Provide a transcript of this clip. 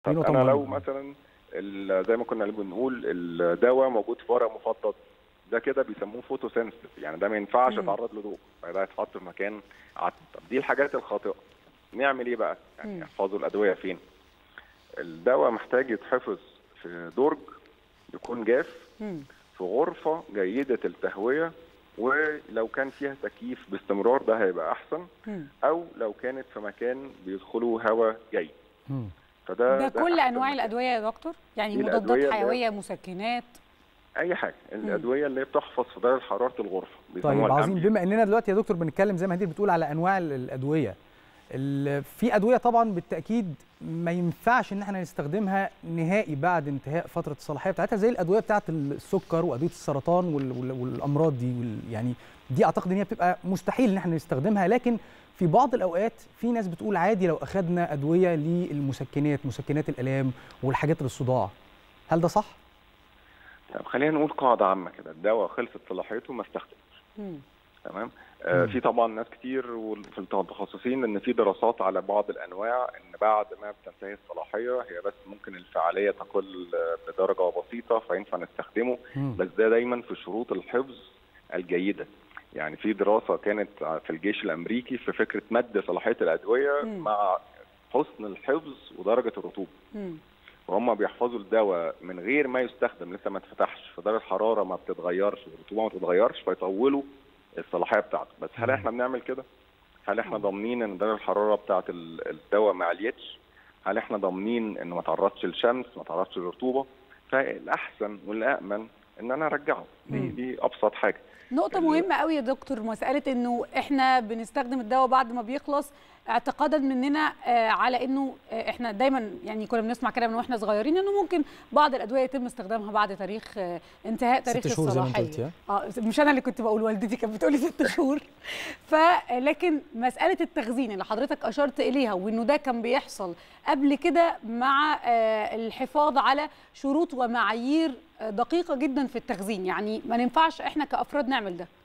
طب انا لو مثلا زي ما كنا بنقول الدواء موجود في ورق مفضل، ده كده بيسموه فوتو سنسيتيف، يعني ده ما ينفعش يتعرض لضوء، فده يتحط في مكان عتم. طب دي الحاجات الخاطئه، نعمل ايه بقى؟ يعني يحفظوا الادويه فين؟ الدواء محتاج يتحفظ في درج يكون جاف، في غرفه جيده التهويه، ولو كان فيها تكييف باستمرار ده هيبقى احسن، او لو كانت في مكان بيدخلوا هواء جيد. ده كل انواع الادويه يا دكتور؟ يعني مضادات حيويه، مسكنات، اي حاجه، الادويه اللي بتحفظ في درجه حراره الغرفه طيب عظيم. بما اننا دلوقتي يا دكتور بنتكلم زي ما هدير بتقول على انواع الادويه، في ادويه طبعا بالتاكيد ما ينفعش ان احنا نستخدمها نهائي بعد انتهاء فتره الصلاحيه بتاعتها، زي الادويه بتاعه السكر وادويه السرطان والامراض دي يعني دي اعتقد ان هي بتبقى مستحيل ان احنا نستخدمها. لكن في بعض الاوقات في ناس بتقول عادي لو اخذنا ادويه للمسكنات، مسكنات الالام والحاجات للصداع، هل ده صح؟ طب خلينا نقول قاعده عامه كده، الدواء خلصت صلاحيته ما استخدمش. تمام. في طبعا ناس كتير في المتخصصين ان في دراسات على بعض الانواع ان بعد ما بتنتهي الصلاحيه هي بس ممكن الفعاليه تقل بدرجه بسيطه فينفع نستخدمه، بس ده دايما في شروط الحفظ الجيده. يعني في دراسه كانت في الجيش الامريكي في فكره مد صلاحيه الادويه مع حسن الحفظ ودرجه الرطوبه. وهم بيحفظوا الدواء من غير ما يستخدم، لسه ما اتفتحش، في درجه حراره ما بتتغيرش والرطوبه ما بتتغيرش، فيطولوا الصلاحيه بتاعته. بس هل احنا بنعمل كده؟ هل احنا ضامنين ان درجه الحراره بتاعه الدواء ما عليتش؟ هل احنا ضامنين انه ما تعرضش للشمس، ما تعرضش للرطوبه؟ فالاحسن والامن ان انا ارجعه. دي ابسط حاجه. نقطة مهمة قوي يا دكتور، مسألة انه احنا بنستخدم الدواء بعد ما بيخلص اعتقادا مننا على انه احنا دايما يعني كنا بنسمع كلام من واحنا صغيرين انه ممكن بعض الادويه يتم استخدامها بعد تاريخ انتهاء تاريخ الصلاحيه. مش انا اللي كنت بقول، والدتي كانت بتقولي 6 شهور. لكن مساله التخزين اللي حضرتك اشرت اليها وانه ده كان بيحصل قبل كده مع الحفاظ على شروط ومعايير دقيقه جدا في التخزين، يعني ما ينفعش احنا كافراد نعمل ده.